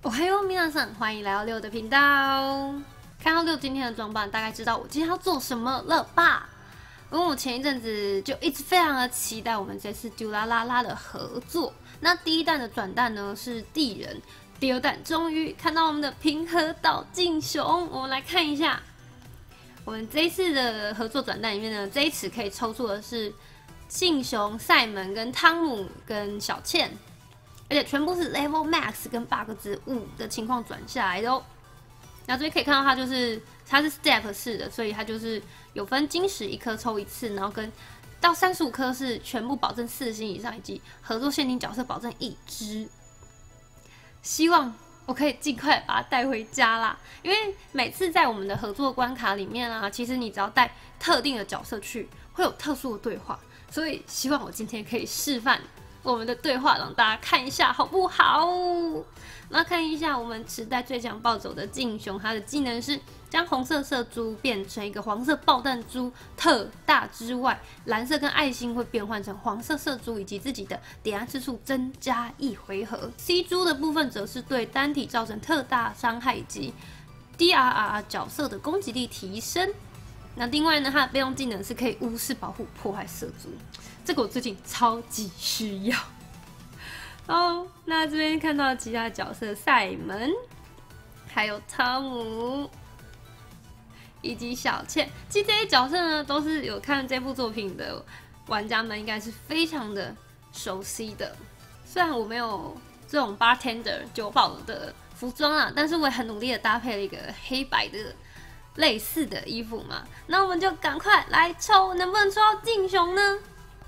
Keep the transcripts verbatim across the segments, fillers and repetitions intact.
我还有皆さん，欢迎来到六的频道。看到六今天的装扮，大概知道我今天要做什么了吧？因为我前一阵子就一直非常的期待我们这次丢啦啦啦的合作。那第一弹的转蛋呢是地人，第二弹终于看到我们的平和岛静雄。我们来看一下，我们这一次的合作转蛋里面呢，这一次可以抽出的是静雄、赛门、跟汤姆、跟小茜。而且全部是 Level Max 跟 bug 值五的情况转下来的哦。然后这边可以看到它就是它是 Step 式的，所以它就是有分金石一颗抽一次，然后跟到三十五颗是全部保证四星以上，以及合作限定角色保证一只。希望我可以尽快把它带回家啦，因为每次在我们的合作关卡里面啊，其实你只要带特定的角色去，会有特殊的对话，所以希望我今天可以示范我们的对话，让大家看一下好不好？那看一下我们时代最强暴走的静雄，他的技能是将红色射珠变成一个黄色爆弹珠特大之外，蓝色跟爱心会变换成黄色射珠，以及自己的点燃次数增加一回合。C 珠的部分则是对单体造成特大伤害以及 D R R 角色的攻击力提升。那另外呢，它的备用技能是可以无视保护破坏射珠，这个我最近超级需要。哦，那这边看到其他角色赛门，还有汤姆，以及小茜，其实这些角色呢，都是有看这部作品的玩家们应该是非常的熟悉的。虽然我没有这种 bartender 酒保的服装啊，但是我也很努力的搭配了一个黑白的类似的衣服嘛。那我们就赶快来抽，能不能抽到静雄呢？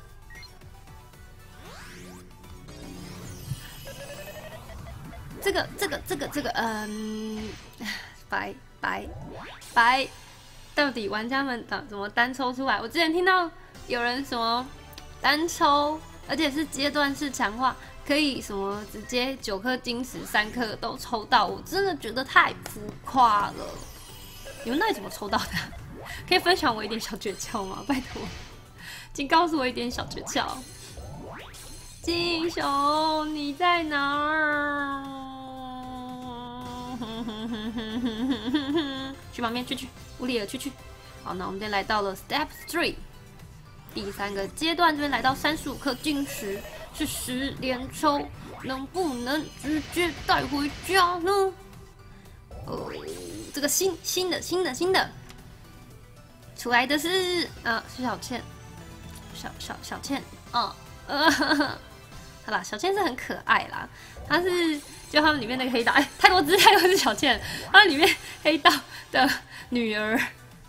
这个这个这个这个，嗯，白白白，到底玩家们怎么单抽出来？我之前听到有人什么单抽，而且是阶段式强化，可以什么直接九颗晶石三颗都抽到，我真的觉得太浮夸了。你们到底怎么抽到的？可以分享我一点小诀窍吗？拜托，请告诉我一点小诀窍。静雄，你在哪儿？去旁边，去去，乌里尔，去去。好，那我们今天来到了 Step Three， 第三个阶段，这边来到三十五颗晶石，是十连抽，能不能直接带回家呢？哦，这个新新的新的新的出来的是啊，是小茜，小小小茜，哦，呃。呵呵好啦，小茜是很可爱啦，她是就他们里面那个黑道，哎、欸，太多只太多只小茜，他们里面黑道的女儿。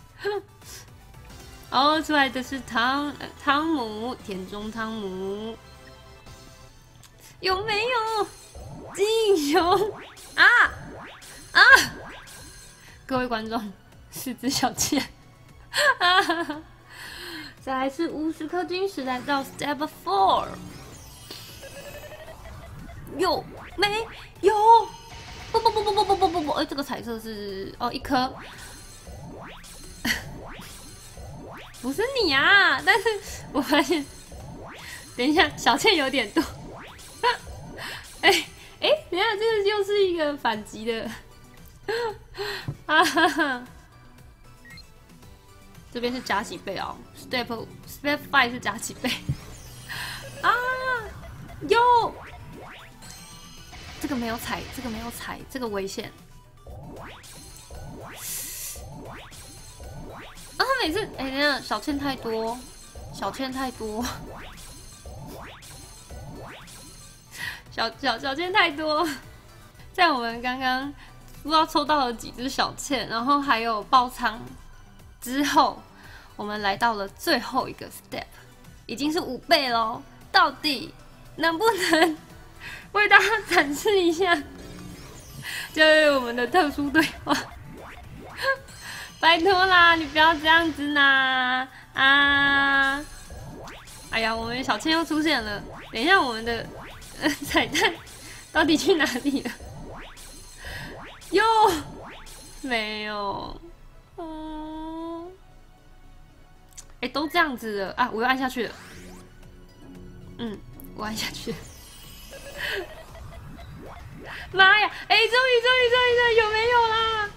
然后出来的是汤、呃、汤姆，田中汤姆，有没有静雄啊啊？各位观众，是只小茜。啊！再来是五十颗晶石，来到 Step Four。有没有？不不不不不不不不不！哎，这个彩色是哦一颗，不是你啊！但是我发现，等一下，小茜有点多。哎哎，等一下，这个又是一个反击的。啊哈哈！这边是加几倍哦 ，Step Step Five 是加几倍？啊，有。这个没有踩，这个没有踩，这个危险。啊，他每次，哎、欸，等一下，小茜太多，小茜太多，小小小茜太多。在我们刚刚不知道抽到了几只小茜，然后还有爆仓之后，我们来到了最后一个 step， 已经是五倍咯，到底能不能为大家展示一下，就是我们的特殊对话。拜托啦，你不要这样子啦啊！哎呀，我们小茜又出现了。等一下，我们的、呃、彩蛋到底去哪里了？哟，没有。嗯，哎、欸，都这样子了啊！我又按下去了。嗯，我按下去了。 妈呀！哎、欸，终于终于终于终于有没有啦？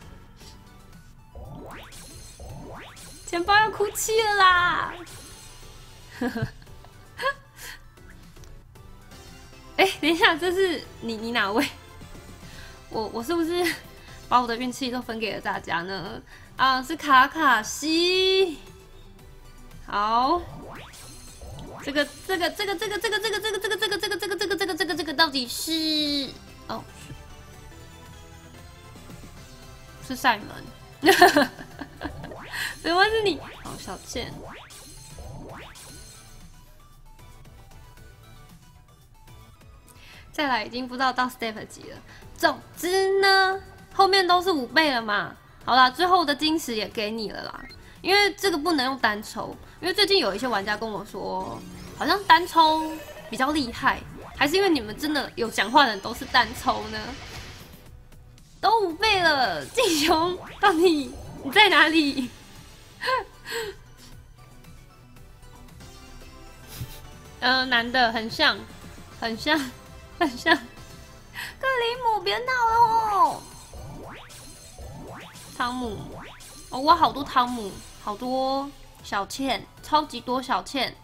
钱包要哭泣了啦！哎、欸，等一下，这是你你哪位？我我是不是把我的运气都分给了大家呢？啊，是卡卡西。好，这个这个这个这个这个这个这个这个这个这个这个这个这个这个这个到底是哦，是塞门。怎么是你？好，小倩。再来，已经不知道到 step 几了。总之呢，后面都是五倍了嘛。好啦，最后的金石也给你了啦。因为这个不能用单抽，因为最近有一些玩家跟我说，好像单抽比较厉害，还是因为你们真的有讲话的人都是单抽呢？都五倍了，静雄，到底你在哪里？呃，男的很像，很像，很像。克里姆，别闹了哦！汤姆，哦，我好多汤姆，好多小倩，超级多小倩。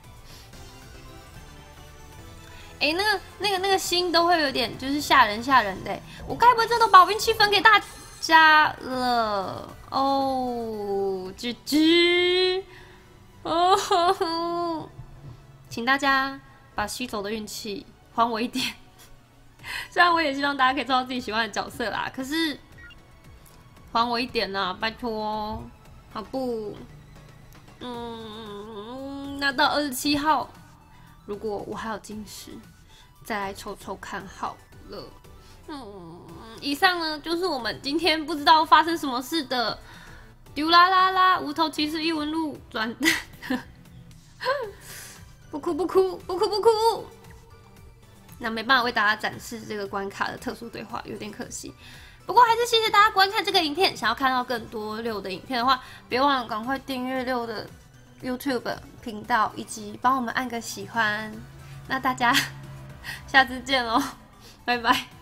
哎、欸，那个、那个、那个心都会有点就是吓人吓人的。我该不会这都把运气分给大家了？哦，吱吱，哦呵呵，请大家把吸走的运气还我一点。虽然我也希望大家可以做到自己喜欢的角色啦，可是还我一点啦，拜托，好不？嗯，那到二十七号，如果我还有金石，再来抽抽看好了。嗯，以上呢就是我们今天不知道发生什么事的丢啦啦啦无头骑士异闻录转蛋。不哭不哭不哭不哭。那没办法为大家展示这个关卡的特殊对话，有点可惜。不过还是谢谢大家观看这个影片。想要看到更多六的影片的话，别忘了赶快订阅六的 YouTube 频道，以及帮我们按个喜欢。那大家下次见喽，拜拜。